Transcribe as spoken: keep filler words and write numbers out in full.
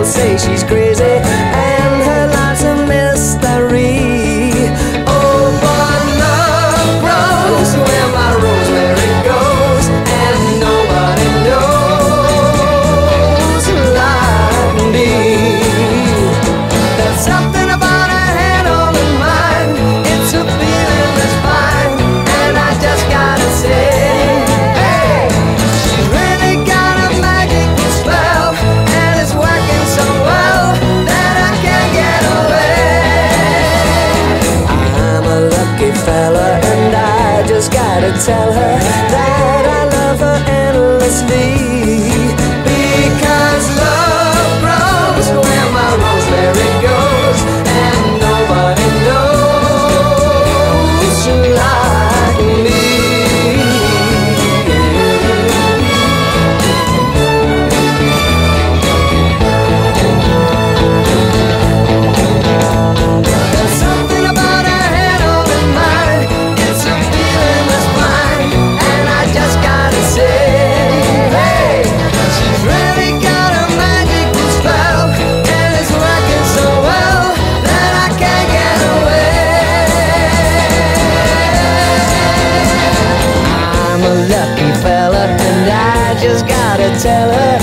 say she's crazy, and her life's a mystery. Oh, but love grows where my Rosemary goes, and nobody knows like me. There's something about her head on her mind. It's a feeling that's fine, and I just gotta say, gotta tell her that I love her endlessly, because love grows where my Rosemary goes, and nobody knows like me. There's something about her head on her mind. It's a feeling that's fine, and I just gotta say, hey, she's really got a magical spell, and it's working so well that I can't get away. I'm a lucky fella, and I just gotta tell her